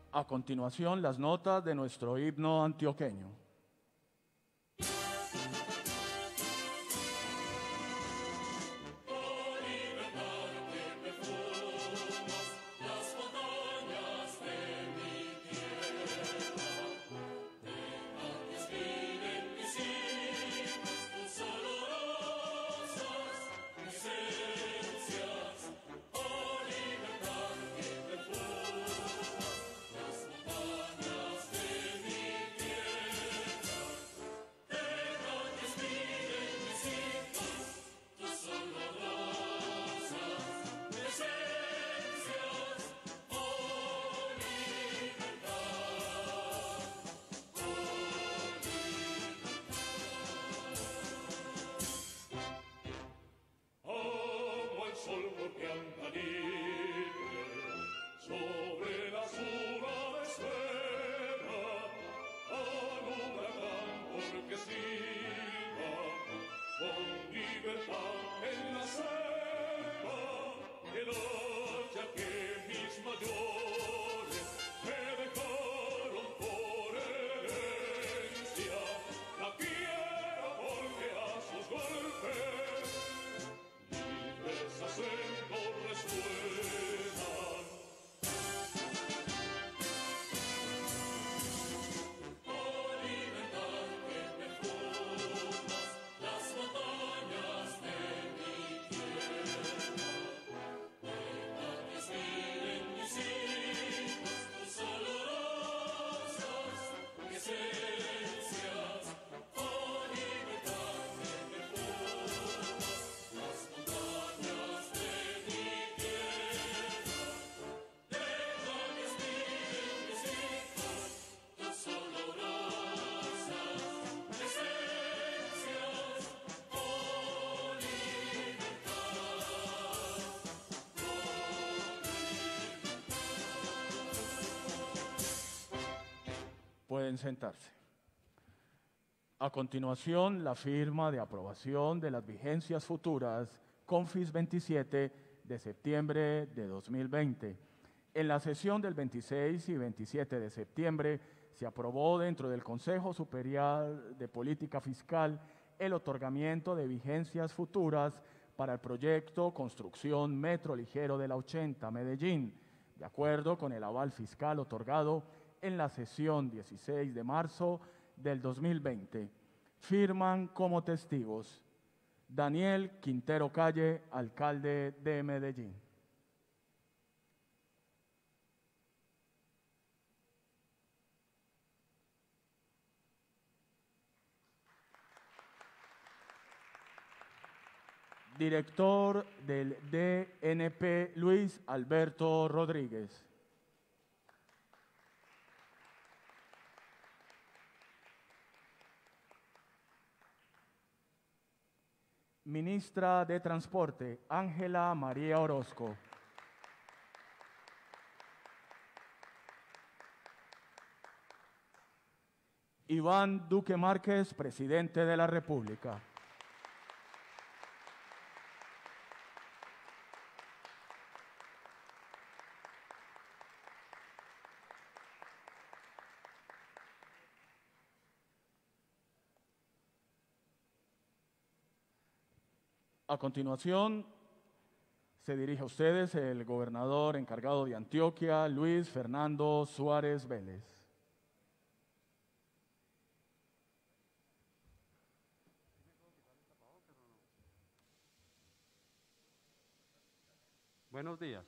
A continuación, las notas de nuestro himno antioqueño. Pueden sentarse. A continuación, la firma de aprobación de las vigencias futuras CONFIS 27 de septiembre de 2020. En la sesión del 26 y 27 de septiembre se aprobó dentro del Consejo Superior de Política Fiscal el otorgamiento de vigencias futuras para el proyecto Construcción Metro Ligero de la 80 Medellín, de acuerdo con el aval fiscal otorgado en la sesión 16 de marzo del 2020. Firman como testigos Daniel Quintero Calle, alcalde de Medellín. Director del DNP, Luis Alberto Rodríguez. Ministra de Transporte, Ángela María Orozco. Iván Duque Márquez, presidente de la República. A continuación, se dirige a ustedes el gobernador encargado de Antioquia, Luis Fernando Suárez Vélez. Buenos días.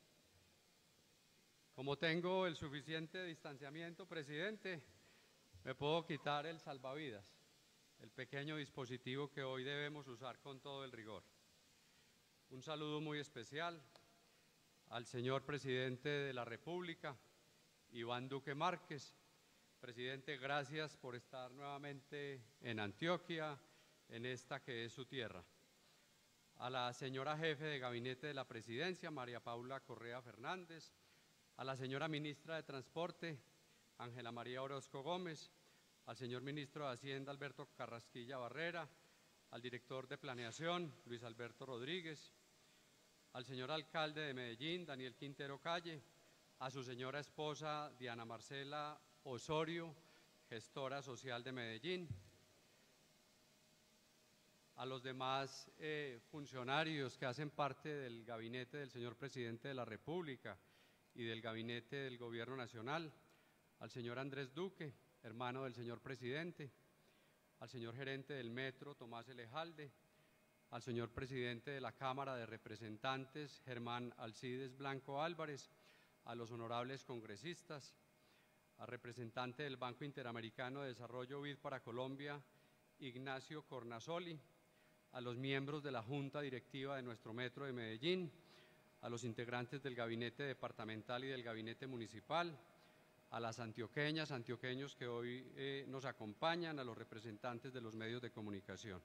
Como tengo el suficiente distanciamiento, presidente, me puedo quitar el salvavidas, el pequeño dispositivo que hoy debemos usar con todo el rigor. Un saludo muy especial al señor presidente de la República, Iván Duque Márquez. Presidente, gracias por estar nuevamente en Antioquia, en esta que es su tierra. A la señora jefe de gabinete de la presidencia, María Paula Correa Fernández, a la señora ministra de Transporte, Ángela María Orozco Gómez, al señor ministro de Hacienda, Alberto Carrasquilla Barrera, al director de Planeación, Luis Alberto Rodríguez, al señor alcalde de Medellín, Daniel Quintero Calle, a su señora esposa Diana Marcela Osorio, gestora social de Medellín, a los demás funcionarios que hacen parte del gabinete del señor Presidente de la República y del gabinete del Gobierno Nacional, al señor Andrés Duque, hermano del señor Presidente, al señor gerente del Metro, Tomás Elejalde, al señor Presidente de la Cámara de Representantes, Germán Alcides Blanco Álvarez, a los honorables congresistas, al representante del Banco Interamericano de Desarrollo BID para Colombia, Ignacio Cornazoli, a los miembros de la Junta Directiva de nuestro Metro de Medellín, a los integrantes del Gabinete Departamental y del Gabinete Municipal, a las antioqueñas, antioqueños que hoy nos acompañan, a los representantes de los medios de comunicación.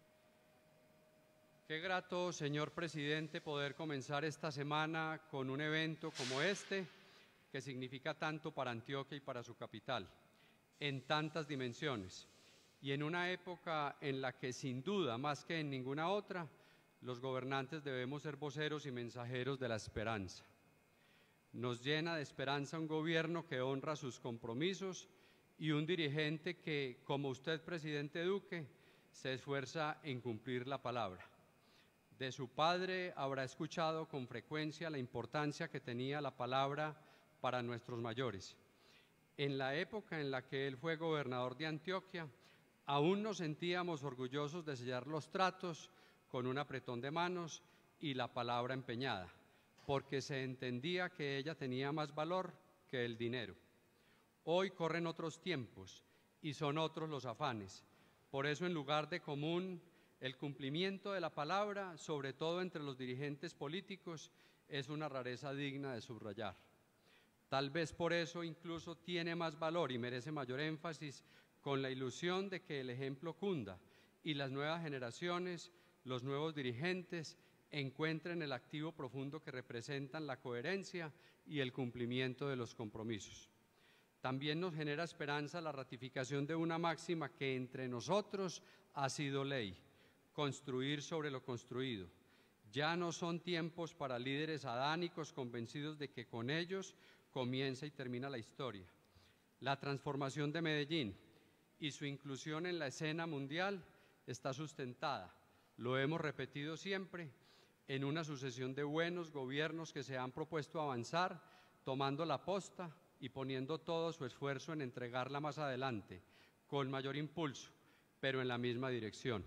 Qué grato, señor Presidente, poder comenzar esta semana con un evento como este, que significa tanto para Antioquia y para su capital, en tantas dimensiones, y en una época en la que sin duda, más que en ninguna otra, los gobernantes debemos ser voceros y mensajeros de la esperanza. Nos llena de esperanza un gobierno que honra sus compromisos y un dirigente que, como usted, presidente Duque, se esfuerza en cumplir la palabra. De su padre habrá escuchado con frecuencia la importancia que tenía la palabra para nuestros mayores. En la época en la que él fue gobernador de Antioquia, aún nos sentíamos orgullosos de sellar los tratos con un apretón de manos y la palabra empeñada, porque se entendía que ella tenía más valor que el dinero. Hoy corren otros tiempos y son otros los afanes. Por eso, en lugar de común, el cumplimiento de la palabra, sobre todo entre los dirigentes políticos, es una rareza digna de subrayar. Tal vez por eso incluso tiene más valor y merece mayor énfasis, con la ilusión de que el ejemplo cunda y las nuevas generaciones, los nuevos dirigentes, encuentren el activo profundo que representan la coherencia y el cumplimiento de los compromisos. También nos genera esperanza la ratificación de una máxima que entre nosotros ha sido ley: construir sobre lo construido. Ya no son tiempos para líderes adánicos convencidos de que con ellos comienza y termina la historia. La transformación de Medellín y su inclusión en la escena mundial está sustentada, lo hemos repetido siempre, en una sucesión de buenos gobiernos que se han propuesto avanzar, tomando la posta y poniendo todo su esfuerzo en entregarla más adelante, con mayor impulso, pero en la misma dirección.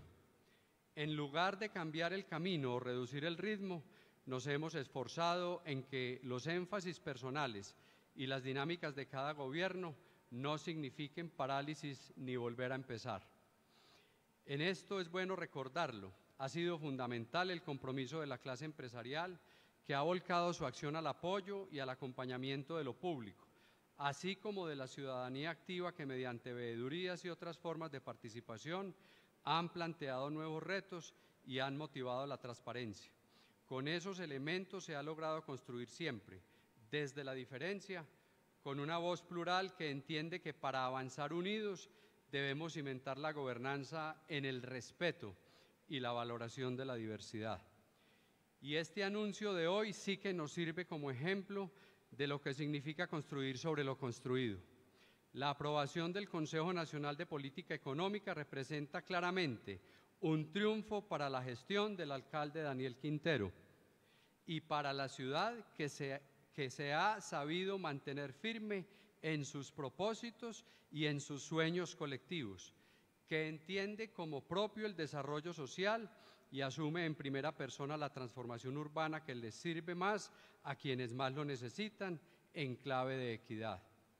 En lugar de cambiar el camino o reducir el ritmo, nos hemos esforzado en que los énfasis personales y las dinámicas de cada gobierno no signifiquen parálisis ni volver a empezar. En esto es bueno recordarlo. Ha sido fundamental el compromiso de la clase empresarial, que ha volcado su acción al apoyo y al acompañamiento de lo público, así como de la ciudadanía activa que mediante veedurías y otras formas de participación han planteado nuevos retos y han motivado la transparencia. Con esos elementos se ha logrado construir siempre, desde la diferencia, con una voz plural que entiende que para avanzar unidos debemos cimentar la gobernanza en el respeto y la valoración de la diversidad. Y este anuncio de hoy sí que nos sirve como ejemplo de lo que significa construir sobre lo construido. La aprobación del Consejo Nacional de Política Económica representa claramente un triunfo para la gestión del alcalde Daniel Quintero y para la ciudad que se ha sabido mantener firme en sus propósitos y en sus sueños colectivos, que entiende como propio el desarrollo social y asume en primera persona la transformación urbana que les sirve más a quienes más lo necesitan en clave de equidad.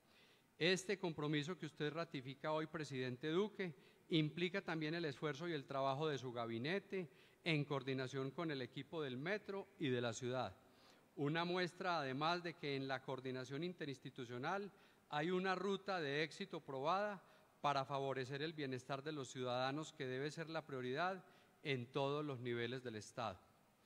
Este compromiso que usted ratifica hoy, presidente Duque, implica también el esfuerzo y el trabajo de su gabinete en coordinación con el equipo del Metro y de la ciudad. Una muestra, además, de que en la coordinación interinstitucional hay una ruta de éxito probada para favorecer el bienestar de los ciudadanos, que debe ser la prioridad en todos los niveles del Estado.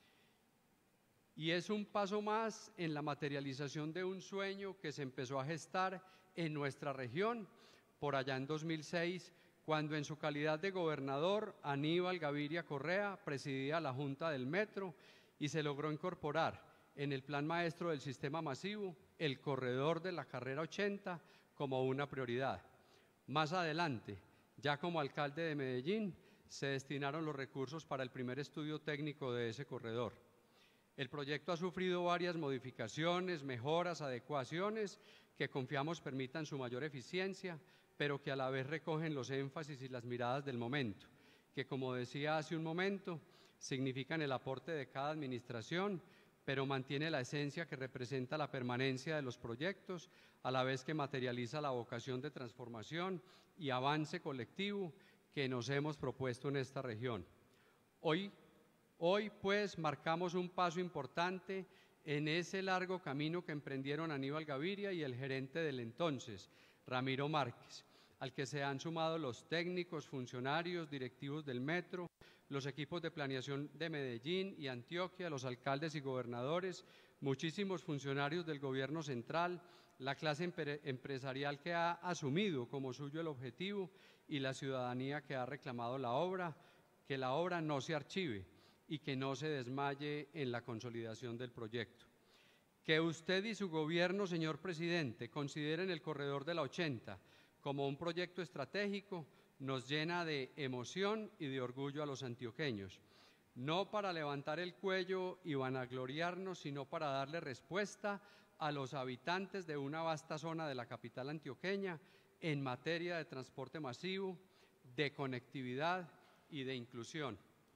Y es un paso más en la materialización de un sueño que se empezó a gestar en nuestra región por allá en 2006, cuando en su calidad de gobernador Aníbal Gaviria Correa presidía la Junta del Metro y se logró incorporar en el Plan Maestro del Sistema Masivo el corredor de la carrera 80 como una prioridad. Más adelante, ya como alcalde de Medellín, se destinaron los recursos para el primer estudio técnico de ese corredor. El proyecto ha sufrido varias modificaciones, mejoras, adecuaciones que confiamos permitan su mayor eficiencia, pero que a la vez recogen los énfasis y las miradas del momento, que como decía hace un momento, significan el aporte de cada administración, pero mantiene la esencia que representa la permanencia de los proyectos, a la vez que materializa la vocación de transformación y avance colectivo que nos hemos propuesto en esta región. Hoy pues marcamos un paso importante en ese largo camino que emprendieron Aníbal Gaviria y el gerente del entonces, Ramiro Márquez, al que se han sumado los técnicos, funcionarios, directivos del metro, los equipos de planeación de Medellín y Antioquia, los alcaldes y gobernadores, muchísimos funcionarios del gobierno central, la clase empresarial que ha asumido como suyo el objetivo y la ciudadanía que ha reclamado la obra, que la obra no se archive y que no se desmaye en la consolidación del proyecto. Que usted y su gobierno, señor presidente, consideren el corredor de la 80 como un proyecto estratégico nos llena de emoción y de orgullo a los antioqueños, no para levantar el cuello y vanagloriarnos, sino para darle respuesta a los habitantes de una vasta zona de la capital antioqueña en materia de transporte masivo, de conectividad y de inclusión.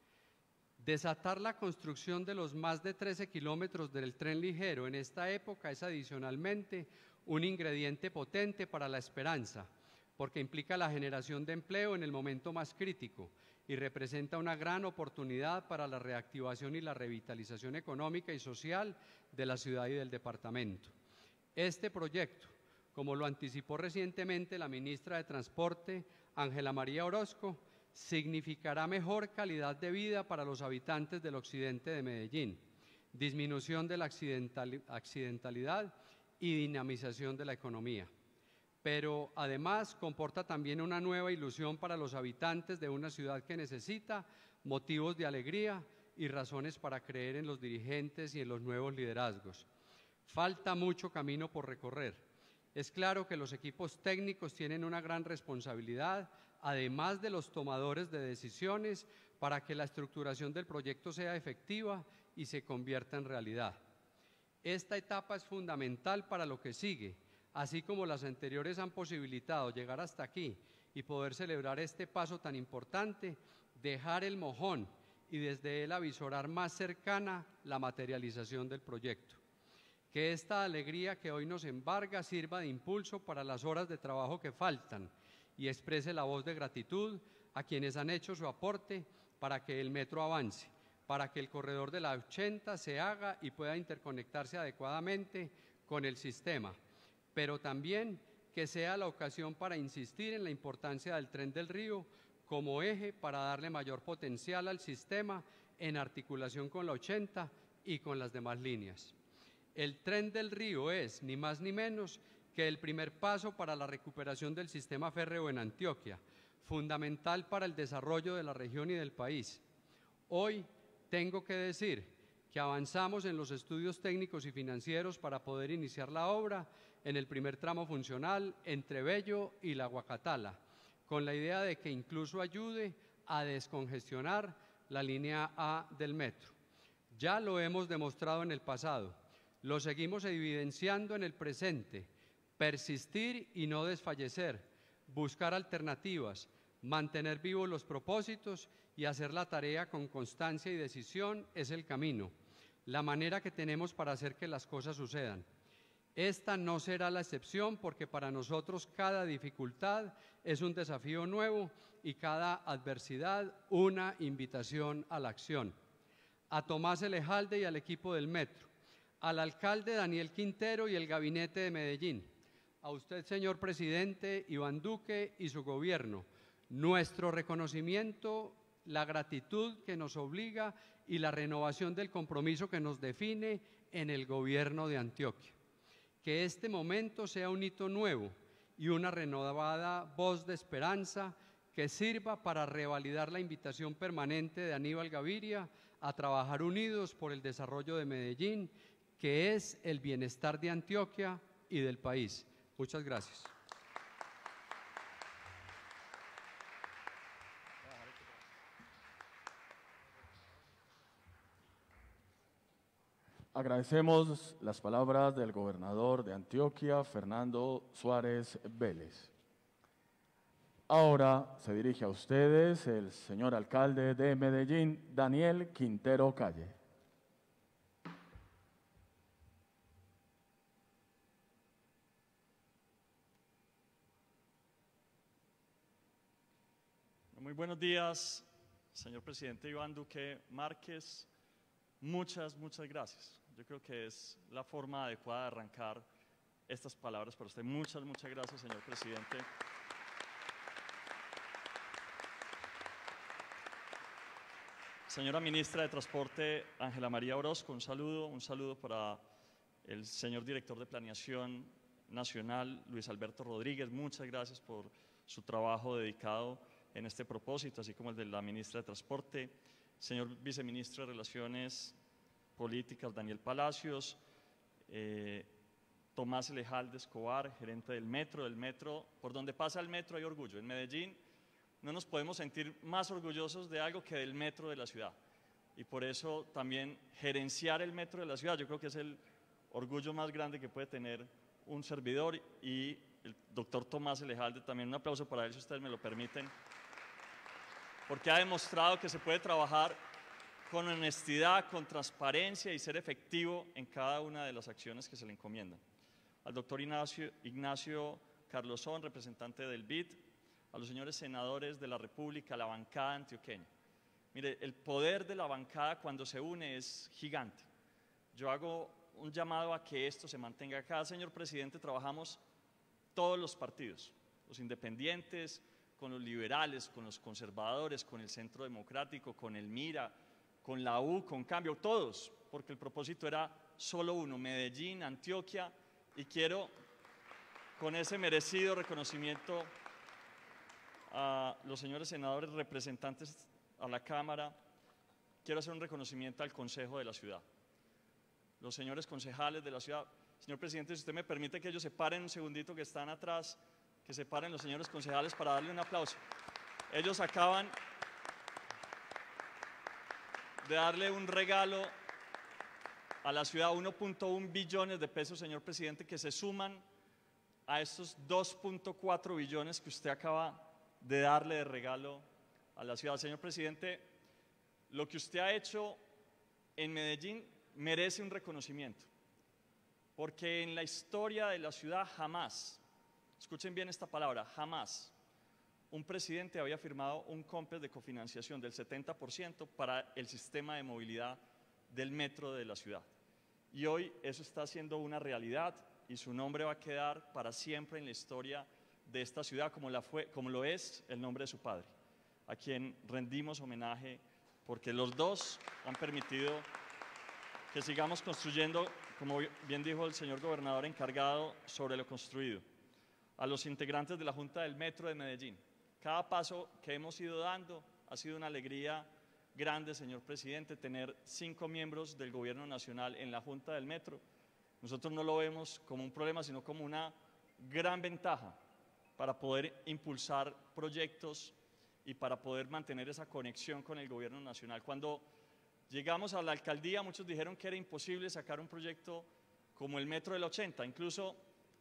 Desatar la construcción de los más de 13 kilómetros del tren ligero en esta época es adicionalmente un ingrediente potente para la esperanza, porque implica la generación de empleo en el momento más crítico y representa una gran oportunidad para la reactivación y la revitalización económica y social de la ciudad y del departamento. Este proyecto, como lo anticipó recientemente la ministra de Transporte, Ángela María Orozco, significará mejor calidad de vida para los habitantes del occidente de Medellín, disminución de la accidentalidad y dinamización de la economía. Pero además comporta también una nueva ilusión para los habitantes de una ciudad que necesita motivos de alegría y razones para creer en los dirigentes y en los nuevos liderazgos. Falta mucho camino por recorrer. Es claro que los equipos técnicos tienen una gran responsabilidad, además de los tomadores de decisiones, para que la estructuración del proyecto sea efectiva y se convierta en realidad. Esta etapa es fundamental para lo que sigue, así como las anteriores han posibilitado llegar hasta aquí y poder celebrar este paso tan importante, dejar el mojón y desde él avisorar más cercana la materialización del proyecto. Que esta alegría que hoy nos embarga sirva de impulso para las horas de trabajo que faltan y exprese la voz de gratitud a quienes han hecho su aporte para que el metro avance, para que el corredor de la 80 se haga y pueda interconectarse adecuadamente con el sistema, pero también que sea la ocasión para insistir en la importancia del Tren del Río como eje para darle mayor potencial al sistema en articulación con la 80 y con las demás líneas. El Tren del Río es, ni más ni menos, que el primer paso para la recuperación del sistema férreo en Antioquia, fundamental para el desarrollo de la región y del país. Hoy tengo que decir que avanzamos en los estudios técnicos y financieros para poder iniciar la obra en el primer tramo funcional entre Bello y La Guacatala, con la idea de que incluso ayude a descongestionar la línea A del metro. Ya lo hemos demostrado en el pasado, lo seguimos evidenciando en el presente. Persistir y no desfallecer, buscar alternativas, mantener vivos los propósitos y hacer la tarea con constancia y decisión es el camino, la manera que tenemos para hacer que las cosas sucedan. Esta no será la excepción porque para nosotros cada dificultad es un desafío nuevo y cada adversidad una invitación a la acción. A Tomás Elejalde y al equipo del metro, al alcalde Daniel Quintero y el gabinete de Medellín, a usted, señor presidente Iván Duque y su gobierno, nuestro reconocimiento, la gratitud que nos obliga y la renovación del compromiso que nos define en el gobierno de Antioquia. Que este momento sea un hito nuevo y una renovada voz de esperanza que sirva para revalidar la invitación permanente de Aníbal Gaviria a trabajar unidos por el desarrollo de Medellín, que es el bienestar de Antioquia y del país. Muchas gracias. Agradecemos las palabras del gobernador de Antioquia, Fernando Suárez Vélez. Ahora se dirige a ustedes el señor alcalde de Medellín, Daniel Quintero Calle. Muy buenos días, señor presidente Iván Duque Márquez. Muchas gracias. Yo creo que es la forma adecuada de arrancar estas palabras para usted. Muchas gracias, señor presidente. Señora ministra de Transporte, Ángela María Orozco, un saludo para el señor director de Planeación Nacional, Luis Alberto Rodríguez. Muchas gracias por su trabajo dedicado en este propósito, así como el de la ministra de Transporte. Señor viceministro de Relaciones Políticas, Daniel Palacios, Tomás Lejalde Escobar, gerente del metro. Por donde pasa el metro hay orgullo. En Medellín no nos podemos sentir más orgullosos de algo que del metro de la ciudad. Y por eso también gerenciar el metro de la ciudad, yo creo que es el orgullo más grande que puede tener un servidor. Y el doctor Tomás Lejalde, también un aplauso para él, si ustedes me lo permiten, porque ha demostrado que se puede trabajar con honestidad, con transparencia y ser efectivo en cada una de las acciones que se le encomiendan. Al doctor Ignacio Carlosón, representante del BID, a los señores senadores de la República, a la bancada antioqueña. Mire, el poder de la bancada cuando se une es gigante. Yo hago un llamado a que esto se mantenga acá. Señor presidente, trabajamos todos los partidos, los independientes, con los liberales, con los conservadores, con el Centro Democrático, con el MIRA, con la U, con Cambio, todos, porque el propósito era solo uno, Medellín, Antioquia, y quiero, con ese merecido reconocimiento a los señores senadores representantes a la Cámara, quiero hacer un reconocimiento al Consejo de la Ciudad. Los señores concejales de la ciudad, señor presidente, si usted me permite que ellos se paren un segundito que están atrás, que se paren los señores concejales para darle un aplauso. Ellos acaban de darle un regalo a la ciudad, 1.1 billones de pesos, señor presidente, que se suman a estos 2.4 billones que usted acaba de darle de regalo a la ciudad. Señor presidente, lo que usted ha hecho en Medellín merece un reconocimiento, porque en la historia de la ciudad jamás, escuchen bien esta palabra, jamás, un presidente había firmado un COMPES de cofinanciación del 70% para el sistema de movilidad del metro de la ciudad. Y hoy eso está siendo una realidad y su nombre va a quedar para siempre en la historia de esta ciudad, como lo es el nombre de su padre, a quien rendimos homenaje porque los dos han permitido que sigamos construyendo, como bien dijo el señor gobernador encargado, sobre lo construido. A los integrantes de la Junta del Metro de Medellín, cada paso que hemos ido dando ha sido una alegría grande, señor presidente, tener 5 miembros del Gobierno Nacional en la Junta del Metro. Nosotros no lo vemos como un problema, sino como una gran ventaja para poder impulsar proyectos y para poder mantener esa conexión con el Gobierno Nacional. Cuando llegamos a la alcaldía, muchos dijeron que era imposible sacar un proyecto como el Metro del 80, incluso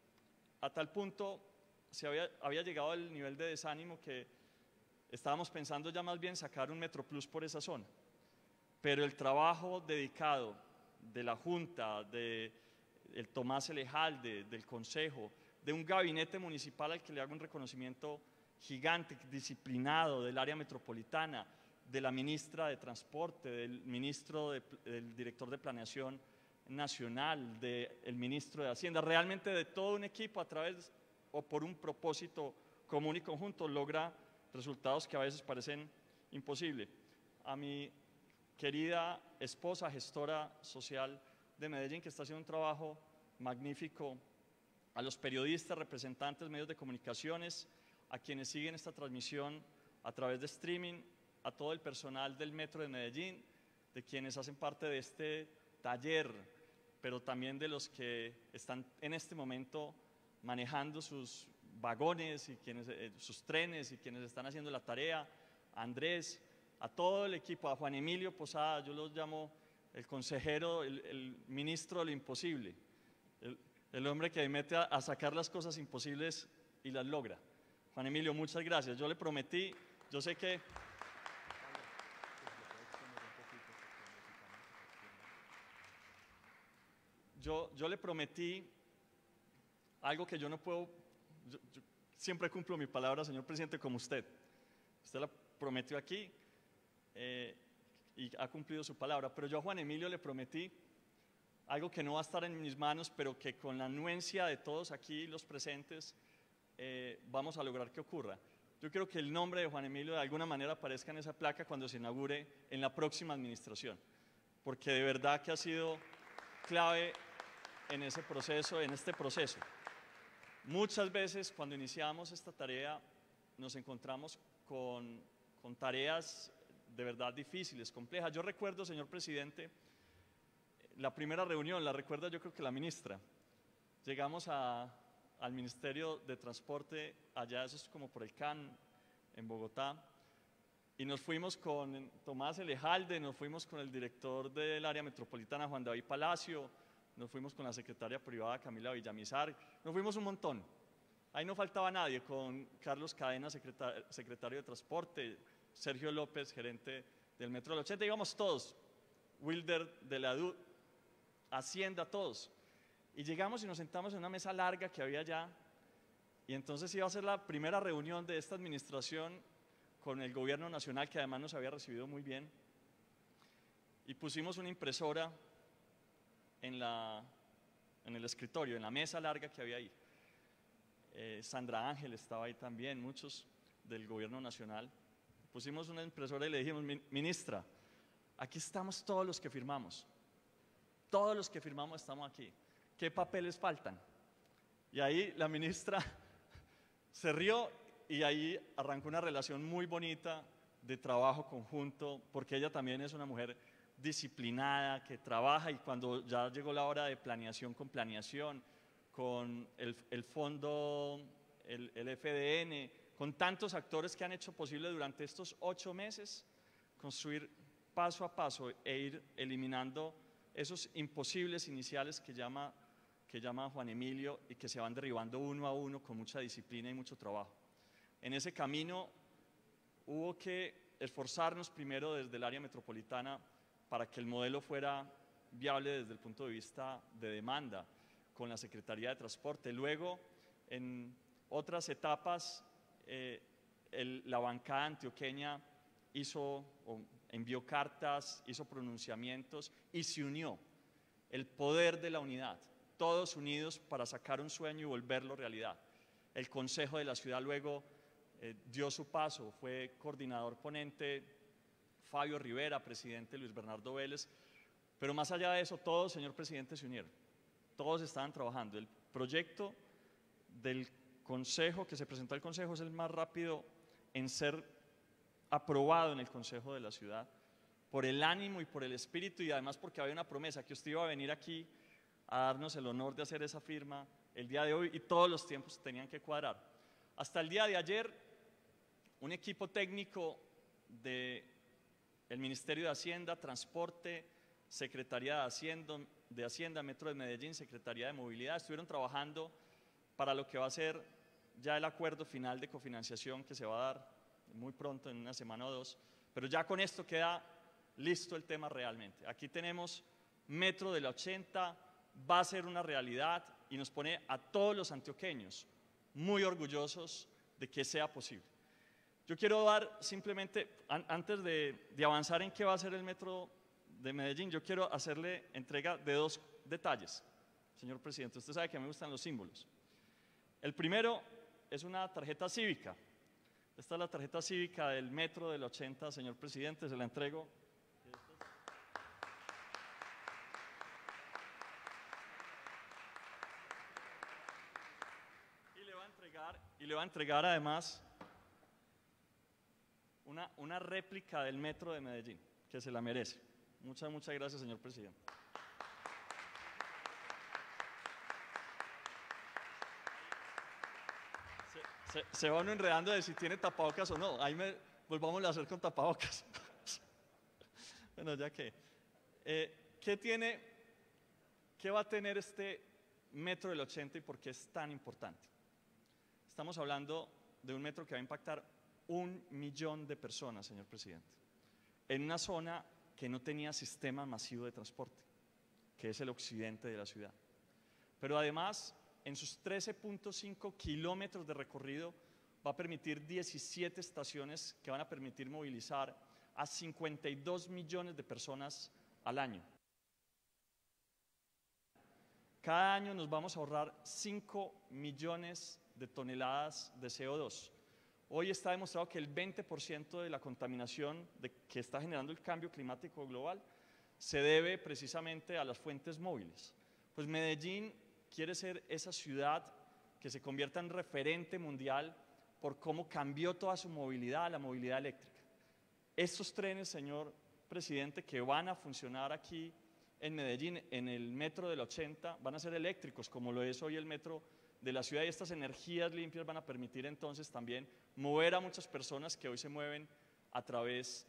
a tal punto se había llegado al nivel de desánimo que estábamos pensando ya más bien sacar un Metro Plus por esa zona. Pero el trabajo dedicado de la Junta, del Tomás Lejalde, del Consejo, de un gabinete municipal al que le hago un reconocimiento gigante, disciplinado, del área metropolitana, de la ministra de Transporte, del del director de Planeación Nacional, del ministro de Hacienda, realmente de todo un equipo a través o por un propósito común y conjunto logra resultados que a veces parecen imposibles. A mi querida esposa, gestora social de Medellín, que está haciendo un trabajo magnífico, a los periodistas, representantes, medios de comunicaciones, a quienes siguen esta transmisión a través de streaming, a todo el personal del Metro de Medellín, de quienes hacen parte de este taller pero también de los que están en este momento manejando sus vagones y sus trenes y quienes están haciendo la tarea, a Andrés, a todo el equipo, a Juan Emilio Posada, yo lo llamo el consejero, el ministro de lo imposible, el hombre que mete a sacar las cosas imposibles y las logra. Juan Emilio, muchas gracias. Yo le prometí, yo sé que... Yo le prometí algo que yo no puedo, yo siempre cumplo mi palabra, señor presidente, como usted. Usted la prometió aquí y ha cumplido su palabra, pero yo a Juan Emilio le prometí algo que no va a estar en mis manos, pero que con la anuencia de todos aquí los presentes vamos a lograr que ocurra. Yo quiero que el nombre de Juan Emilio de alguna manera aparezca en esa placa cuando se inaugure en la próxima administración, porque de verdad que ha sido clave en ese proceso, en este proceso. Muchas veces cuando iniciamos esta tarea nos encontramos con tareas de verdad difíciles, complejas. Yo recuerdo, señor presidente, la primera reunión, la recuerda yo creo que la ministra. Llegamos al Ministerio de Transporte, allá eso es como por el CAN, en Bogotá, y nos fuimos con Tomás Elejalde, nos fuimos con el director del área metropolitana, Juan David Palacio, nos fuimos con la secretaria privada Camila Villamizar, nos fuimos un montón. Ahí no faltaba nadie, con Carlos Cadena, secretario de Transporte, Sergio López, gerente del Metro del 80, íbamos todos, Wilder de la DUT, Hacienda, todos. Y llegamos y nos sentamos en una mesa larga que había allá, y entonces iba a ser la primera reunión de esta administración con el gobierno nacional, que además nos había recibido muy bien, y pusimos una impresora en el escritorio, en la mesa larga que había ahí. Sandra Ángel estaba ahí también, muchos del gobierno nacional. Pusimos una impresora y le dijimos, ministra, aquí estamos todos los que firmamos estamos aquí, ¿qué papeles faltan? Y ahí la ministra se rió y ahí arrancó una relación muy bonita de trabajo conjunto, porque ella también es una mujer disciplinada, que trabaja, y cuando ya llegó la hora de planeación, con el fondo, el FDN, con tantos actores que han hecho posible durante estos 8 meses construir paso a paso e ir eliminando esos imposibles iniciales que llama Juan Emilio y que se van derribando uno a uno con mucha disciplina y mucho trabajo. En ese camino hubo que esforzarnos primero desde el área metropolitana para que el modelo fuera viable desde el punto de vista de demanda con la Secretaría de Transporte. Luego, en otras etapas, la bancada antioqueña envió cartas, hizo pronunciamientos y se unió. El poder de la unidad, todos unidos para sacar un sueño y volverlo realidad. El Consejo de la Ciudad luego dio su paso, fue coordinador ponente Fabio Rivera, presidente Luis Bernardo Vélez, pero más allá de eso, todos, señor presidente, se unieron. Todos estaban trabajando. El proyecto del Consejo, que se presentó al Consejo, es el más rápido en ser aprobado en el Consejo de la Ciudad, por el ánimo y por el espíritu, y además porque había una promesa, que usted iba a venir aquí a darnos el honor de hacer esa firma el día de hoy, y todos los tiempos tenían que cuadrar. Hasta el día de ayer, un equipo técnico del Ministerio de Hacienda, Transporte, Secretaría de Hacienda, Metro de Medellín, Secretaría de Movilidad, estuvieron trabajando para lo que va a ser ya el acuerdo final de cofinanciación que se va a dar muy pronto, en una semana o dos, pero ya con esto queda listo el tema realmente. Aquí tenemos Metro de la 80, va a ser una realidad y nos pone a todos los antioqueños muy orgullosos de que sea posible. Yo quiero dar simplemente, antes de avanzar en qué va a ser el Metro de Medellín, yo quiero hacerle entrega de 2 detalles, señor presidente. Usted sabe que me gustan los símbolos. El primero es una tarjeta cívica. Esta es la tarjeta cívica del Metro del 80, señor presidente, se la entrego. Y le va a entregar además una réplica del Metro de Medellín, que se la merece. Muchas gracias, señor presidente. Se va uno enredando de si tiene tapabocas o no. Ahí volvámoslo a hacer con tapabocas. Bueno, ya que. ¿Qué va a tener este metro del 80 y por qué es tan importante? Estamos hablando de un metro que va a impactar 1 millón de personas, señor presidente, en una zona que no tenía sistema masivo de transporte, que es el occidente de la ciudad. Pero además, en sus 13.5 kilómetros de recorrido, va a permitir 17 estaciones que van a permitir movilizar a 52 millones de personas al año. Cada año nos vamos a ahorrar 5 millones de toneladas de CO2. Hoy está demostrado que el 20% de la contaminación que está generando el cambio climático global se debe precisamente a las fuentes móviles. Pues Medellín quiere ser esa ciudad que se convierta en referente mundial por cómo cambió toda su movilidad a la movilidad eléctrica. Estos trenes, señor presidente, que van a funcionar aquí en Medellín, en el metro del 80, van a ser eléctricos, como lo es hoy el metro de la ciudad, y estas energías limpias van a permitir entonces también mover a muchas personas que hoy se mueven a través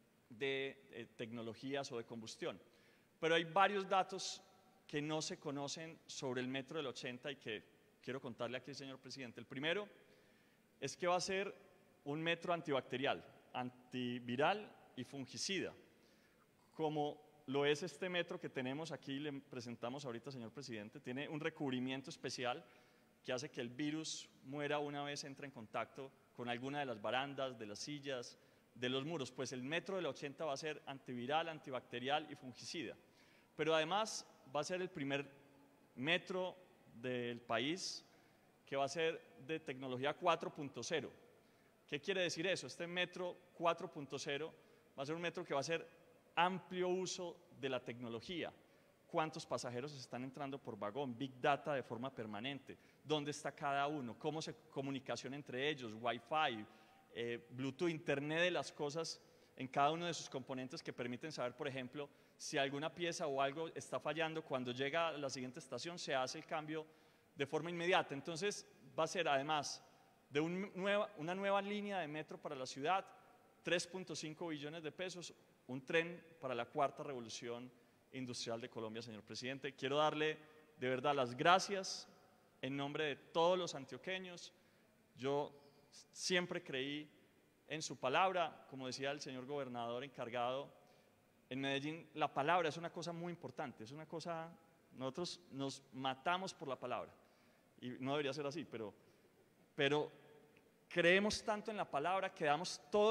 de tecnologías o de combustión. Pero hay varios datos que no se conocen sobre el metro del 80 y que quiero contarle aquí, señor presidente. El primero es que va a ser un metro antibacterial, antiviral y fungicida, como lo es este metro que tenemos aquí, le presentamos ahorita, señor presidente. Tiene un recubrimiento especial que hace que el virus muera una vez entra en contacto con alguna de las barandas, de las sillas, de los muros. Pues el metro del 80 va a ser antiviral, antibacterial y fungicida. Pero además va a ser el primer metro del país que va a ser de tecnología 4.0. ¿Qué quiere decir eso? Este metro 4.0 va a ser un metro que va a ser amplio uso de la tecnología. ¿Cuántos pasajeros están entrando por vagón? Big Data de forma permanente. ¿Dónde está cada uno? ¿Cómo se comunicación entre ellos? Wi-Fi, Bluetooth, Internet de las cosas en cada uno de sus componentes que permiten saber, por ejemplo, si alguna pieza o algo está fallando. Cuando llega a la siguiente estación se hace el cambio de forma inmediata. Entonces va a ser, además de una nueva línea de metro para la ciudad, 3.5 billones de pesos, un tren para la cuarta revolución industrial de Colombia, señor presidente. Quiero darle de verdad las gracias en nombre de todos los antioqueños. Yo siempre creí en su palabra, como decía el señor gobernador encargado. En Medellín la palabra es una cosa muy importante, es una cosa, nosotros nos matamos por la palabra y no debería ser así, pero creemos tanto en la palabra que hacemos todo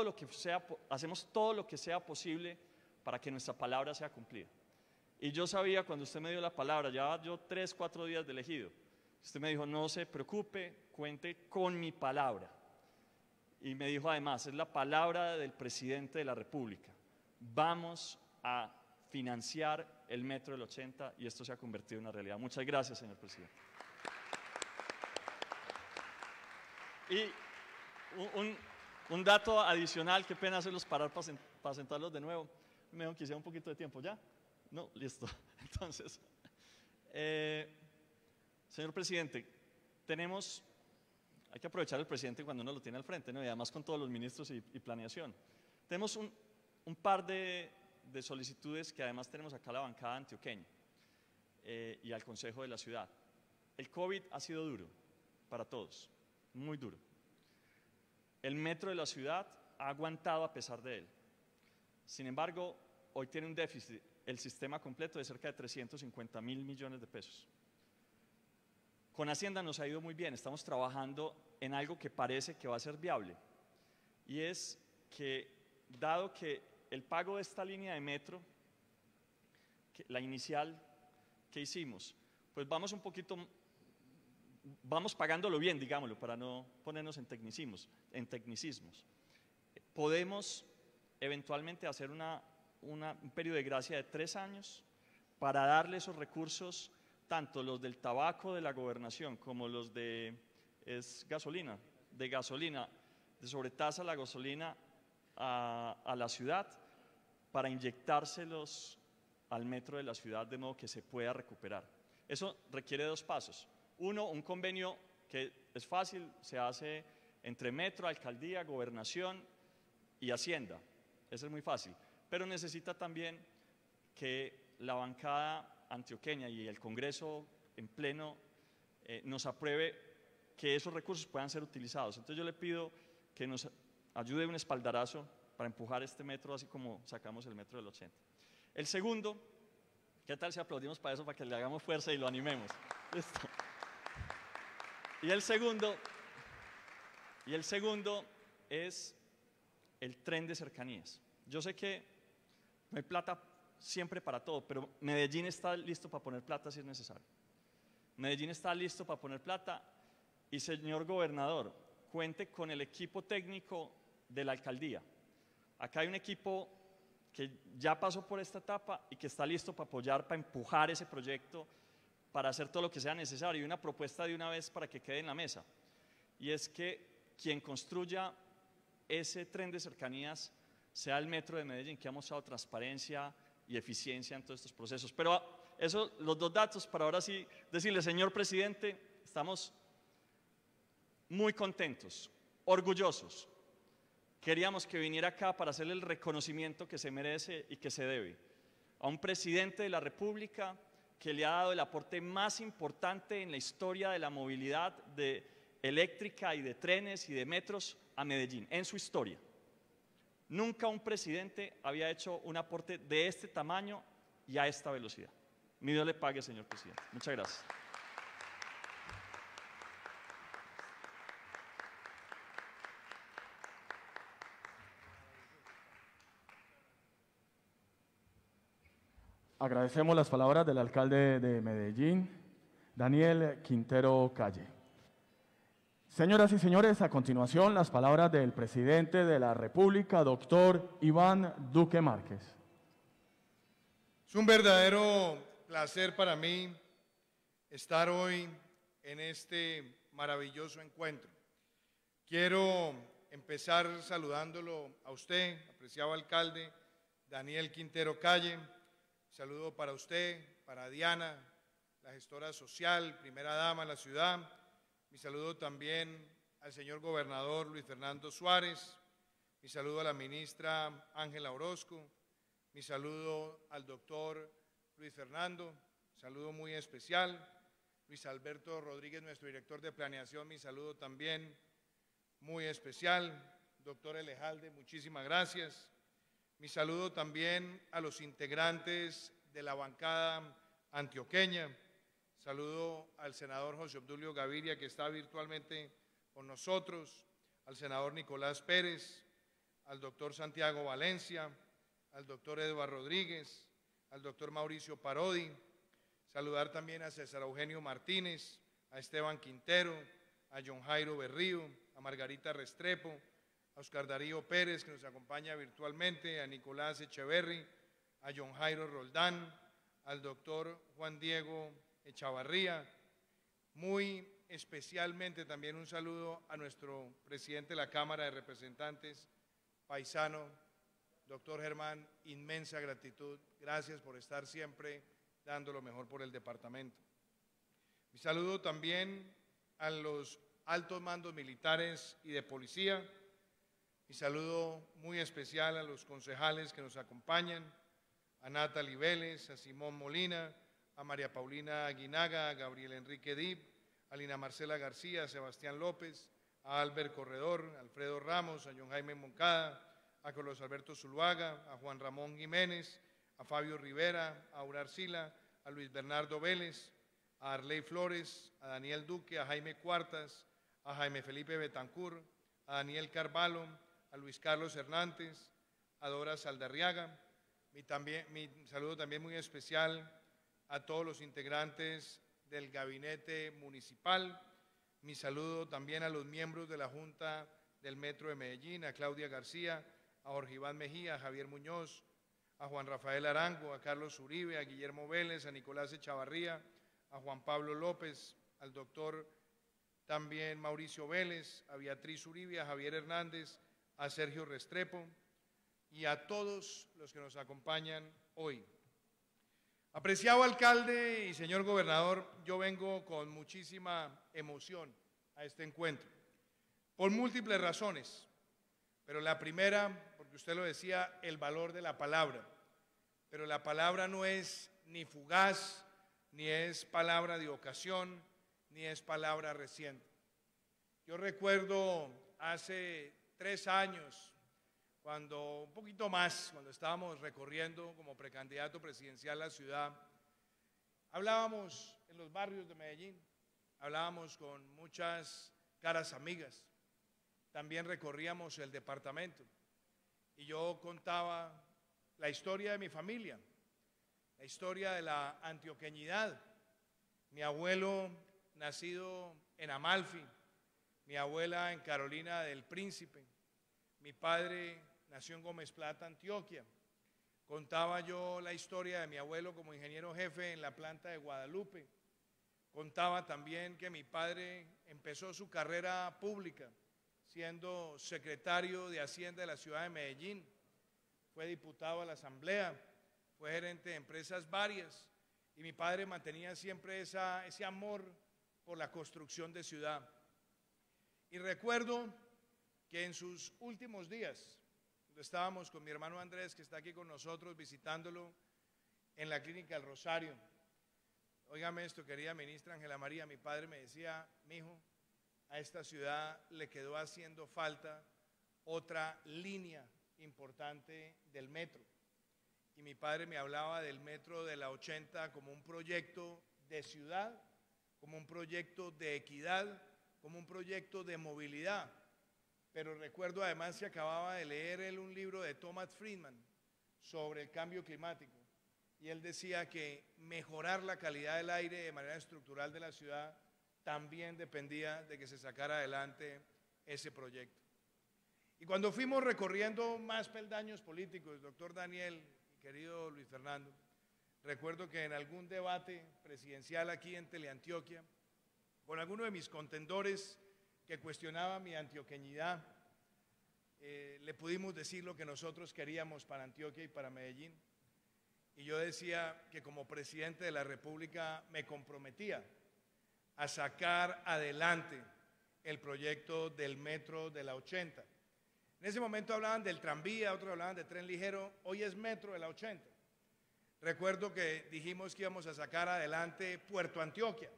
lo que sea posible para que nuestra palabra sea cumplida. Y yo sabía cuando usted me dio la palabra, ya yo 3, 4 días de elegido, usted me dijo: no se preocupe, cuente con mi palabra. Y me dijo además: es la palabra del presidente de la República, vamos a financiar el metro del 80 y esto se ha convertido en una realidad. Muchas gracias, señor presidente. Y un dato adicional, qué pena hacerlos parar para sentarlos de nuevo. Me dijo que hiciera un poquito de tiempo, ¿ya? No, listo. Entonces, señor presidente, hay que aprovechar al presidente cuando uno lo tiene al frente, ¿no? Y además con todos los ministros y planeación. Tenemos un par de solicitudes que además tenemos acá a la bancada antioqueña y al Consejo de la Ciudad. El COVID ha sido duro para todos, muy duro. El metro de la ciudad ha aguantado a pesar de él. Sin embargo, hoy tiene un déficit, el sistema completo, de cerca de 350.000 millones de pesos. Con Hacienda nos ha ido muy bien, estamos trabajando en algo que parece que va a ser viable, y es que, dado que el pago de esta línea de metro, la inicial que hicimos, pues vamos pagándolo bien, digámoslo, para no ponernos en tecnicismos. Podemos eventualmente hacer un periodo de gracia de 3 años para darle esos recursos, tanto los del tabaco de la gobernación como los de gasolina, de sobretasa la gasolina a la ciudad, para inyectárselos al metro de la ciudad de modo que se pueda recuperar. Eso requiere 2 pasos. Uno, un convenio que es fácil, se hace entre Metro, Alcaldía, Gobernación y Hacienda. Eso es muy fácil, pero necesita también que la bancada antioqueña y el Congreso en pleno nos apruebe que esos recursos puedan ser utilizados. Entonces yo le pido que nos ayude un espaldarazo para empujar este metro, así como sacamos el metro del 80. El segundo, ¿qué tal si aplaudimos para eso, para que le hagamos fuerza y lo animemos? ¿Listo? Y el segundo es el tren de cercanías. Yo sé que no hay plata siempre para todo, pero Medellín está listo para poner plata si es necesario. Medellín está listo para poner plata y, señor gobernador, cuente con el equipo técnico de la alcaldía. Acá hay un equipo que ya pasó por esta etapa y que está listo para apoyar, para empujar ese proyecto, para hacer todo lo que sea necesario. Y una propuesta de una vez para que quede en la mesa, y es que quien construya ese tren de cercanías sea el Metro de Medellín, que ha mostrado transparencia y eficiencia en todos estos procesos. Pero eso, los dos datos para ahora sí decirle, señor presidente, estamos muy contentos, orgullosos. Queríamos que viniera acá para hacerle el reconocimiento que se merece y que se debe a un presidente de la República que le ha dado el aporte más importante en la historia de la movilidad eléctrica y de trenes y de metros a Medellín, en su historia. Nunca un presidente había hecho un aporte de este tamaño y a esta velocidad. Mi Dios le pague, señor presidente. Muchas gracias. Agradecemos las palabras del alcalde de Medellín, Daniel Quintero Calle. Señoras y señores, a continuación las palabras del presidente de la República, doctor Iván Duque Márquez. Es un verdadero placer para mí estar hoy en este maravilloso encuentro. Quiero empezar saludándolo a usted, apreciado alcalde Daniel Quintero Calle. Saludo para usted, para Diana, la gestora social, primera dama de la ciudad. Mi saludo también al señor gobernador Luis Fernando Suárez. Mi saludo a la ministra Ángela Orozco. Mi saludo al doctor Luis Fernando. Saludo muy especial. Luis Alberto Rodríguez, nuestro director de planeación. Mi saludo también muy especial. Doctor Elejalde, muchísimas gracias. Mi saludo también a los integrantes de la bancada antioqueña. Saludo al senador José Obdulio Gaviria, que está virtualmente con nosotros, al senador Nicolás Pérez, al doctor Santiago Valencia, al doctor Eduardo Rodríguez, al doctor Mauricio Parodi. Saludar también a César Eugenio Martínez, a Esteban Quintero, a John Jairo Berrío, a Margarita Restrepo, a Oscar Darío Pérez, que nos acompaña virtualmente, a Nicolás Echeverri, a John Jairo Roldán, al doctor Juan Diego Echavarría. Muy especialmente también un saludo a nuestro presidente de la Cámara de Representantes, paisano, doctor Germán, inmensa gratitud. Gracias por estar siempre dando lo mejor por el departamento. Mi saludo también a los altos mandos militares y de policía. Mi saludo muy especial a los concejales que nos acompañan, a Natalie Vélez, a Simón Molina, a María Paulina Aguinaga, a Gabriel Enrique Dib, a Lina Marcela García, a Sebastián López, a Albert Corredor, a Alfredo Ramos, a John Jaime Moncada, a Carlos Alberto Zuluaga, a Juan Ramón Jiménez, a Fabio Rivera, a Aura Arcila, a Luis Bernardo Vélez, a Arley Flores, a Daniel Duque, a Jaime Cuartas, a Jaime Felipe Betancur, a Daniel Carvalho, a Luis Carlos Hernández, a Dora Saldarriaga. Mi saludo también muy especial a todos los integrantes del gabinete municipal. Mi saludo también a los miembros de la Junta del Metro de Medellín, a Claudia García, a Jorge Iván Mejía, a Javier Muñoz, a Juan Rafael Arango, a Carlos Uribe, a Guillermo Vélez, a Nicolás Echavarría, a Juan Pablo López, al doctor también Mauricio Vélez, a Beatriz Uribe, a Javier Hernández, a Sergio Restrepo y a todos los que nos acompañan hoy. Apreciado alcalde y señor gobernador, yo vengo con muchísima emoción a este encuentro. por múltiples razones, pero la primera, porque usted lo decía, el valor de la palabra, pero la palabra no es ni fugaz, ni es palabra de ocasión, ni es palabra reciente. Yo recuerdo hace 3 años, cuando un poquito más, cuando estábamos recorriendo como precandidato presidencial la ciudad, hablábamos en los barrios de Medellín, hablábamos con muchas caras amigas, también recorríamos el departamento y yo contaba la historia de mi familia, la historia de la antioqueñidad. Mi abuelo nacido en Amalfi, mi abuela en Carolina del Príncipe, mi padre nació en Gómez Plata, Antioquia. Contaba yo la historia de mi abuelo como ingeniero jefe en la planta de Guadalupe. Contaba también que mi padre empezó su carrera pública siendo secretario de Hacienda de la ciudad de Medellín. Fue diputado a la Asamblea, fue gerente de empresas varias y mi padre mantenía siempre ese amor por la construcción de ciudad. Y recuerdo que en sus últimos días, cuando estábamos con mi hermano Andrés, que está aquí con nosotros, visitándolo en la clínica del Rosario, óigame esto, querida ministra Ángela María, mi padre me decía, mijo, a esta ciudad le quedó haciendo falta otra línea importante del metro. Y mi padre me hablaba del metro de la 80 como un proyecto de ciudad, como un proyecto de equidad, como un proyecto de movilidad. Pero recuerdo además que acababa de leer él un libro de Thomas Friedman sobre el cambio climático. Y él decía que mejorar la calidad del aire de manera estructural de la ciudad también dependía de que se sacara adelante ese proyecto. Y cuando fuimos recorriendo más peldaños políticos, doctor Daniel y querido Luis Fernando, recuerdo que en algún debate presidencial aquí en Teleantioquia, con alguno de mis contendores que cuestionaba mi antioqueñidad, le pudimos decir lo que nosotros queríamos para Antioquia y para Medellín. Y yo decía que como presidente de la República me comprometía a sacar adelante el proyecto del metro de la 80. En ese momento hablaban del tranvía, otros hablaban de tren ligero, hoy es metro de la 80. Recuerdo que dijimos que íbamos a sacar adelante Puerto Antioquia.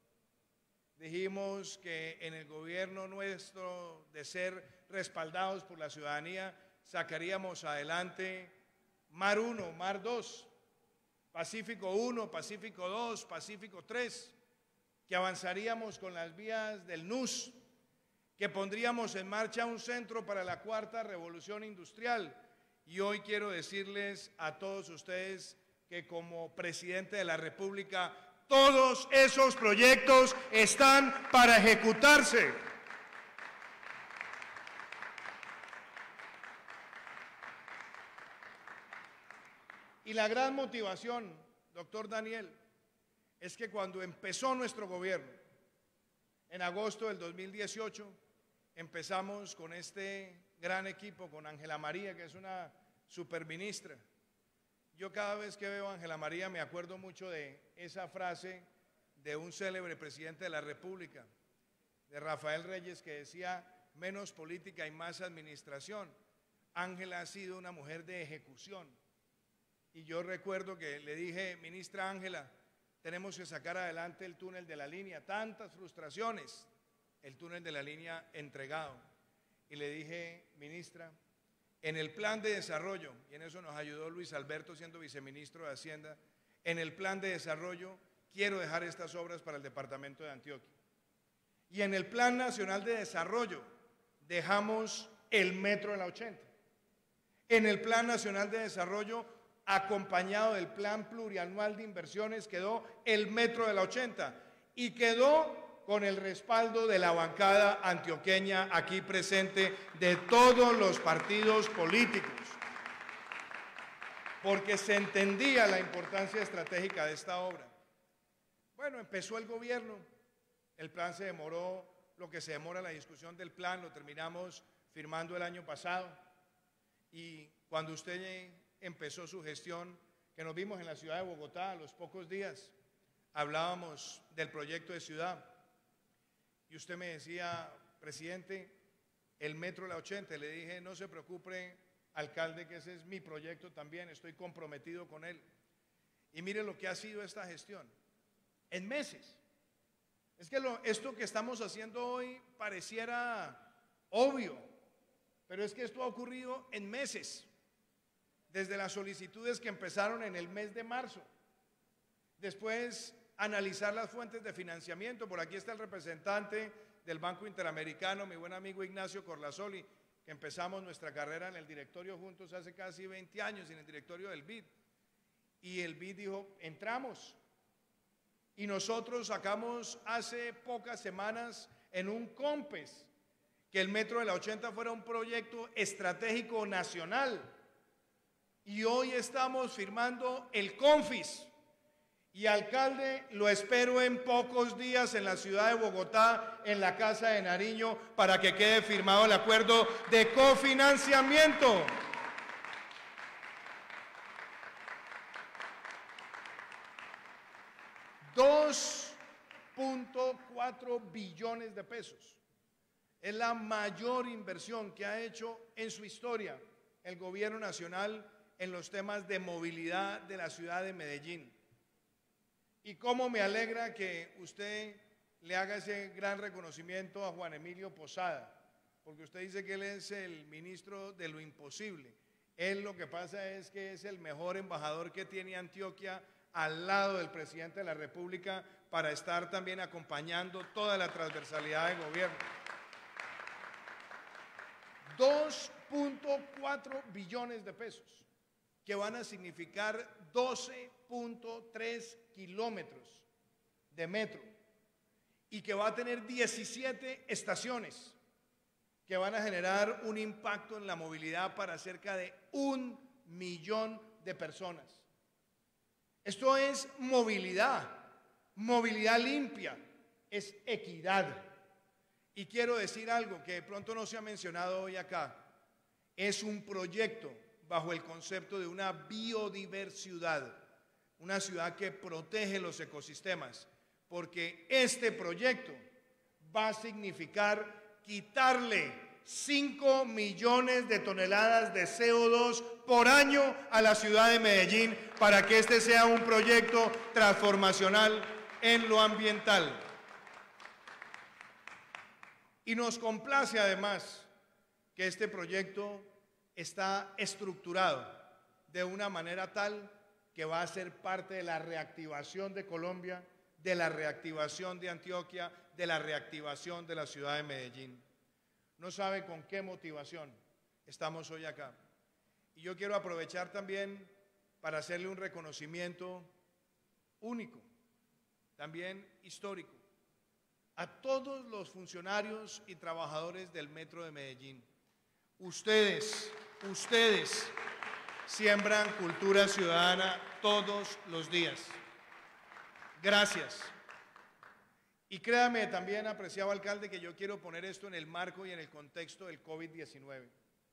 Dijimos que en el gobierno nuestro, de ser respaldados por la ciudadanía, sacaríamos adelante Mar 1, Mar 2, Pacífico 1, Pacífico 2, Pacífico 3, que avanzaríamos con las vías del NUS, que pondríamos en marcha un centro para la cuarta revolución industrial. Y hoy quiero decirles a todos ustedes que como presidente de la República, todos esos proyectos están para ejecutarse. Y la gran motivación, doctor Daniel, es que cuando empezó nuestro gobierno, en agosto del 2018, empezamos con este gran equipo, con Ángela María, que es una superministra. Yo cada vez que veo a Ángela María me acuerdo mucho de esa frase de un célebre presidente de la República, de Rafael Reyes, que decía, menos política y más administración. Ángela ha sido una mujer de ejecución. Y yo recuerdo que le dije, ministra Ángela, tenemos que sacar adelante el túnel de la línea, tantas frustraciones, el túnel de la línea entregado. Y le dije, ministra, en el plan de desarrollo, y en eso nos ayudó Luis Alberto siendo viceministro de Hacienda, en el plan de desarrollo quiero dejar estas obras para el departamento de Antioquia. Y en el plan nacional de desarrollo dejamos el metro de la 80. En el plan nacional de desarrollo, acompañado del plan plurianual de inversiones, quedó el metro de la 80 y quedó con el respaldo de la bancada antioqueña aquí presente de todos los partidos políticos, porque se entendía la importancia estratégica de esta obra. Bueno, empezó el gobierno, el plan se demoró, lo que se demora la discusión del plan, lo terminamos firmando el año pasado, y cuando usted empezó su gestión, que nos vimos en la ciudad de Bogotá a los pocos días, hablábamos del proyecto de ciudad. Y usted me decía, presidente, el Metro La 80. Le dije, no se preocupe, alcalde, que ese es mi proyecto también, estoy comprometido con él. Y mire lo que ha sido esta gestión. En meses. Es que esto que estamos haciendo hoy pareciera obvio, pero es que esto ha ocurrido en meses. Desde las solicitudes que empezaron en el mes de marzo. Después, analizar las fuentes de financiamiento. Por aquí está el representante del Banco Interamericano, mi buen amigo Ignacio Corlazoli, que empezamos nuestra carrera en el directorio juntos hace casi 20 años, en el directorio del BID. Y el BID dijo, entramos. Y nosotros sacamos hace pocas semanas en un COMPES que el Metro de la 80 fuera un proyecto estratégico nacional. Y hoy estamos firmando el CONFIS. Y alcalde, lo espero en pocos días en la ciudad de Bogotá, en la Casa de Nariño, para que quede firmado el acuerdo de cofinanciamiento. $2.4 billones de pesos. Es la mayor inversión que ha hecho en su historia el gobierno nacional en los temas de movilidad de la ciudad de Medellín. Y cómo me alegra que usted le haga ese gran reconocimiento a Juan Emilio Posada, porque usted dice que él es el ministro de lo imposible. Él, lo que pasa es que es el mejor embajador que tiene Antioquia al lado del presidente de la República para estar también acompañando toda la transversalidad del gobierno. 2.4 billones de pesos, que van a significar 12.3 kilómetros de metro y que va a tener 17 estaciones que van a generar un impacto en la movilidad para cerca de 1 millón de personas. Esto es movilidad, movilidad limpia, es equidad. Y quiero decir algo que de pronto no se ha mencionado hoy acá. Es un proyecto bajo el concepto de una biodiversidad, una ciudad que protege los ecosistemas, porque este proyecto va a significar quitarle 5 millones de toneladas de CO2 por año a la ciudad de Medellín para que este sea un proyecto transformacional en lo ambiental. Y nos complace además que este proyecto está estructurado de una manera tal que va a ser parte de la reactivación de Colombia, de la reactivación de Antioquia, de la reactivación de la ciudad de Medellín. No sabe con qué motivación estamos hoy acá. Y yo quiero aprovechar también para hacerle un reconocimiento único, también histórico, a todos los funcionarios y trabajadores del Metro de Medellín. Ustedes siembran cultura ciudadana todos los días. Gracias. Y créame también, apreciado alcalde, que yo quiero poner esto en el marco y en el contexto del COVID-19.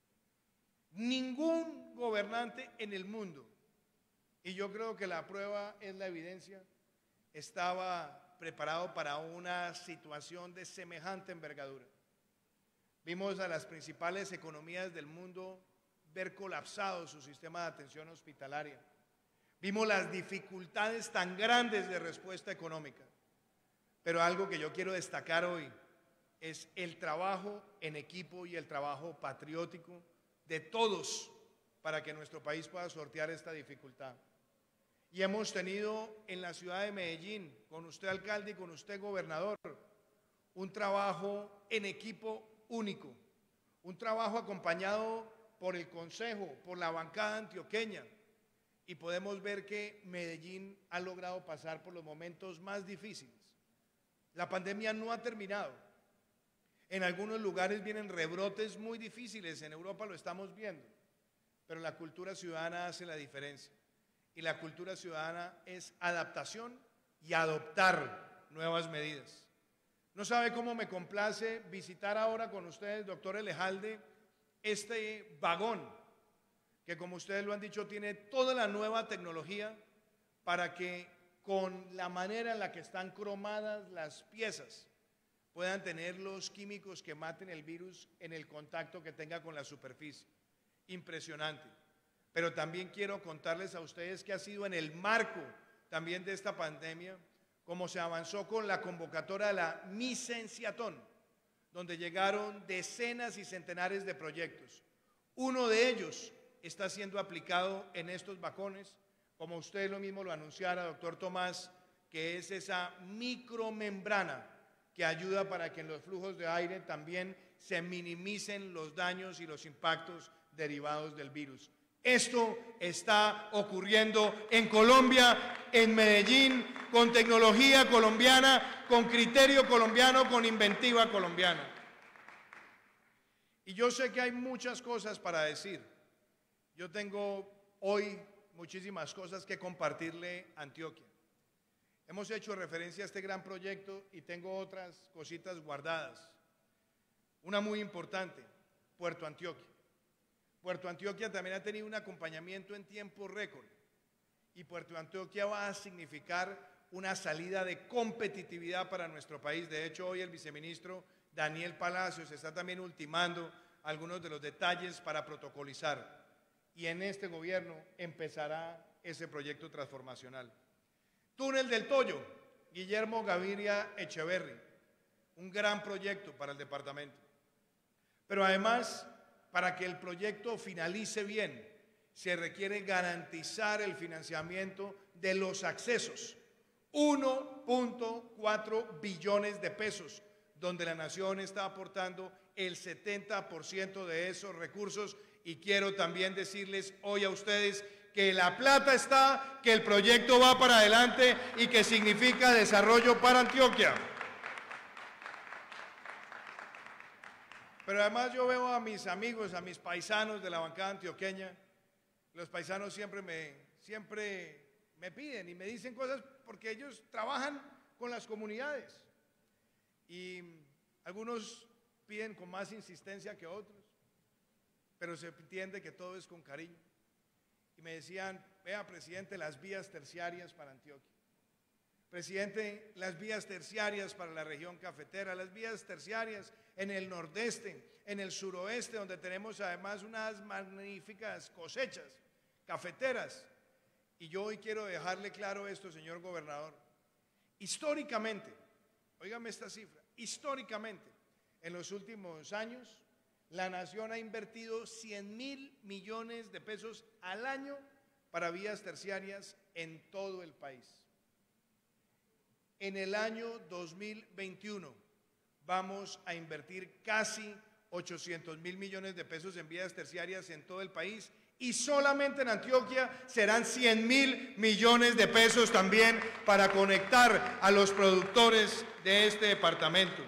Ningún gobernante en el mundo, y yo creo que la prueba es la evidencia, estaba preparado para una situación de semejante envergadura. Vimos a las principales economías del mundo ver colapsado su sistema de atención hospitalaria. Vimos las dificultades tan grandes de respuesta económica. Pero algo que yo quiero destacar hoy es el trabajo en equipo y el trabajo patriótico de todos para que nuestro país pueda sortear esta dificultad. Y hemos tenido en la ciudad de Medellín, con usted alcalde y con usted gobernador, un trabajo en equipo único, un trabajo acompañado por el Consejo, por la bancada antioqueña, y podemos ver que Medellín ha logrado pasar por los momentos más difíciles. La pandemia no ha terminado. En algunos lugares vienen rebrotes muy difíciles, en Europa lo estamos viendo, pero la cultura ciudadana hace la diferencia. Y la cultura ciudadana es adaptación y adoptar nuevas medidas. No sabe cómo me complace visitar ahora con ustedes, doctor Elejalde, este vagón, que como ustedes lo han dicho, tiene toda la nueva tecnología para que con la manera en la que están cromadas las piezas, puedan tener los químicos que maten el virus en el contacto que tenga con la superficie. Impresionante. Pero también quiero contarles a ustedes que ha sido en el marco también de esta pandemia como se avanzó con la convocatoria de la Micenciatón, donde llegaron decenas y centenares de proyectos. Uno de ellos está siendo aplicado en estos balcones, como usted lo mismo lo anunciara, doctor Tomás, que es esa micromembrana que ayuda para que en los flujos de aire también se minimicen los daños y los impactos derivados del virus. Esto está ocurriendo en Colombia, en Medellín, con tecnología colombiana, con criterio colombiano, con inventiva colombiana. Y yo sé que hay muchas cosas para decir. Yo tengo hoy muchísimas cosas que compartirle a Antioquia. Hemos hecho referencia a este gran proyecto y tengo otras cositas guardadas. Una muy importante, Puerto Antioquia. Puerto Antioquia también ha tenido un acompañamiento en tiempo récord y Puerto Antioquia va a significar una salida de competitividad para nuestro país. De hecho, hoy el viceministro Daniel Palacios está también ultimando algunos de los detalles para protocolizar y en este gobierno empezará ese proyecto transformacional. Túnel del Toyo, Guillermo Gaviria Echeverry, un gran proyecto para el departamento. Pero además, para que el proyecto finalice bien, se requiere garantizar el financiamiento de los accesos. 1.4 billones de pesos, donde la nación está aportando el 70% de esos recursos. Y quiero también decirles hoy a ustedes que la plata está, que el proyecto va para adelante y que significa desarrollo para Antioquia. Pero además yo veo a mis amigos, a mis paisanos de la bancada antioqueña. Los paisanos siempre me piden y me dicen cosas porque ellos trabajan con las comunidades. Y algunos piden con más insistencia que otros, pero se entiende que todo es con cariño. Y me decían, vea, presidente, las vías terciarias para Antioquia. Presidente, las vías terciarias para la región cafetera, las vías terciarias en el nordeste, en el suroeste, donde tenemos además unas magníficas cosechas cafeteras. Y yo hoy quiero dejarle claro esto, señor gobernador. Históricamente, óigame esta cifra, históricamente, en los últimos años, la nación ha invertido 100.000 millones de pesos al año para vías terciarias en todo el país. En el año 2021 vamos a invertir casi 800.000 millones de pesos en vías terciarias en todo el país y solamente en Antioquia serán 100.000 millones de pesos también para conectar a los productores de este departamento.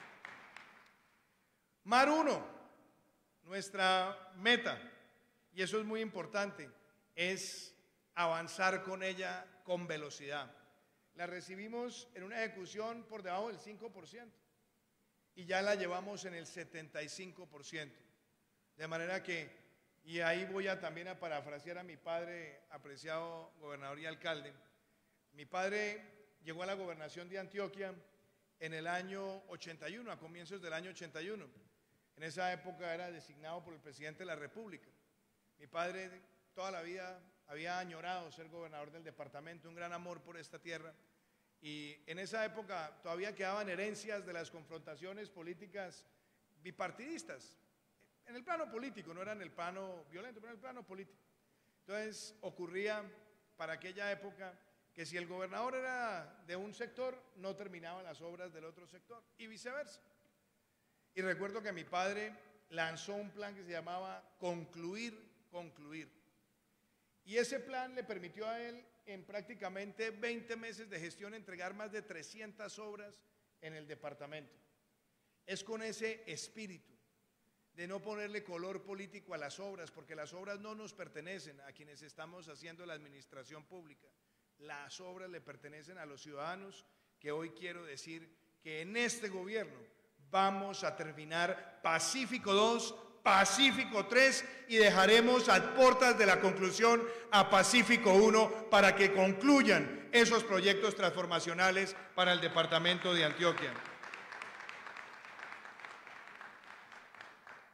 Mar 1, nuestra meta, y eso es muy importante, es avanzar con ella con velocidad. La recibimos en una ejecución por debajo del 5% y ya la llevamos en el 75%. De manera que, y ahí voy también a parafrasear a mi padre, apreciado gobernador y alcalde. Mi padre llegó a la gobernación de Antioquia en el año 81, a comienzos del año 81. En esa época era designado por el presidente de la República. Mi padre toda la vida había añorado ser gobernador del departamento, un gran amor por esta tierra. Y en esa época todavía quedaban herencias de las confrontaciones políticas bipartidistas. En el plano político, no era en el plano violento, pero en el plano político. Entonces ocurría para aquella época que si el gobernador era de un sector, no terminaban las obras del otro sector y viceversa. Y recuerdo que mi padre lanzó un plan que se llamaba Concluir. Y ese plan le permitió a él en prácticamente 20 meses de gestión entregar más de 300 obras en el departamento. Es con ese espíritu de no ponerle color político a las obras, porque las obras no nos pertenecen a quienes estamos haciendo la administración pública. Las obras le pertenecen a los ciudadanos, que hoy quiero decir que en este gobierno vamos a terminar Pacífico 2, Pacífico 3 y dejaremos a puertas de la conclusión a Pacífico 1 para que concluyan esos proyectos transformacionales para el departamento de Antioquia.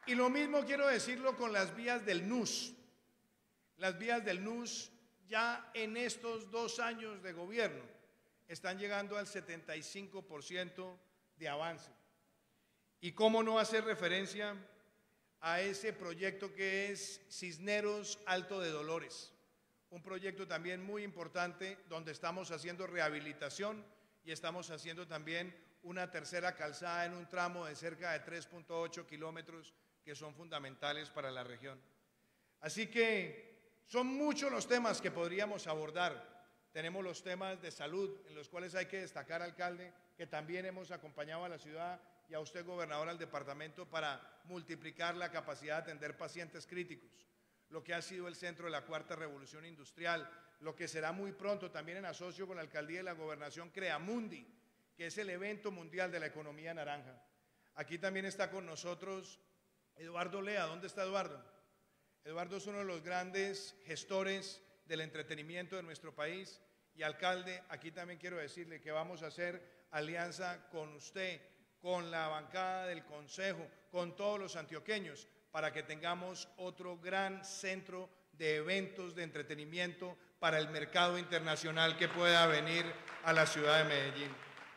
Y lo mismo quiero decirlo con las vías del NUS. Las vías del NUS ya en estos 2 años de gobierno están llegando al 75% de avance. Y cómo no hacer referencia a ese proyecto que es Cisneros Alto de Dolores, un proyecto también muy importante donde estamos haciendo rehabilitación y estamos haciendo también una tercera calzada en un tramo de cerca de 3.8 kilómetros que son fundamentales para la región. Así que son muchos los temas que podríamos abordar. Tenemos los temas de salud, en los cuales hay que destacar, alcalde, que también hemos acompañado a la ciudad y a usted, gobernador, al departamento para multiplicar la capacidad de atender pacientes críticos. Lo que ha sido el centro de la Cuarta Revolución Industrial, lo que será muy pronto también en asocio con la Alcaldía y la Gobernación Creamundi, que es el evento mundial de la economía naranja. Aquí también está con nosotros Eduardo Lea. ¿Dónde está Eduardo? Eduardo es uno de los grandes gestores del entretenimiento de nuestro país y alcalde, aquí también quiero decirle que vamos a hacer alianza con usted, con la bancada del Consejo, con todos los antioqueños, para que tengamos otro gran centro de eventos de entretenimiento para el mercado internacional que pueda venir a la ciudad de Medellín.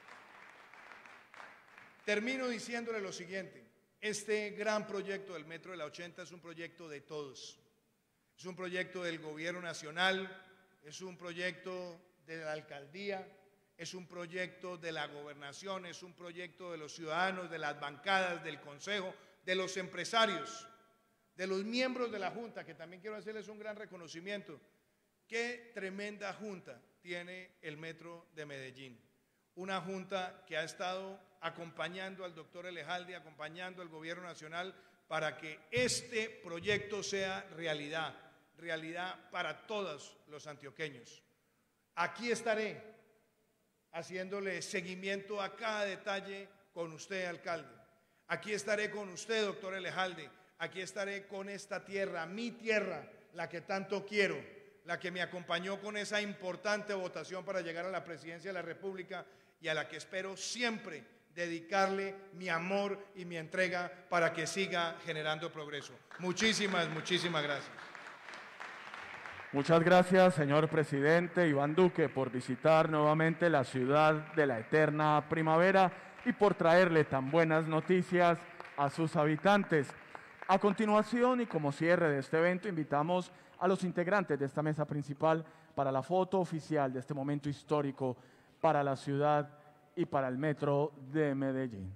Termino diciéndole lo siguiente: este gran proyecto del Metro de la 80 es un proyecto de todos. Es un proyecto del Gobierno Nacional, es un proyecto de la Alcaldía, es un proyecto de la Gobernación, es un proyecto de los ciudadanos, de las bancadas, del Consejo, de los empresarios, de los miembros de la Junta, que también quiero hacerles un gran reconocimiento. Qué tremenda Junta tiene el Metro de Medellín. Una Junta que ha estado acompañando al doctor Elejalde, acompañando al Gobierno Nacional para que este proyecto sea realidad, realidad para todos los antioqueños. Aquí estaré haciéndole seguimiento a cada detalle con usted, alcalde. Aquí estaré con usted, doctor Elejalde. Aquí estaré con esta tierra, mi tierra, la que tanto quiero, la que me acompañó con esa importante votación para llegar a la presidencia de la República y a la que espero siempre dedicarle mi amor y mi entrega para que siga generando progreso. Muchísimas, muchísimas gracias. Muchas gracias, señor presidente Iván Duque, por visitar nuevamente la ciudad de la eterna primavera y por traerle tan buenas noticias a sus habitantes. A continuación, y como cierre de este evento, invitamos a los integrantes de esta mesa principal para la foto oficial de este momento histórico para la ciudad y para el Metro de Medellín.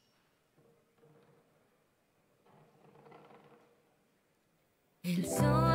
El sol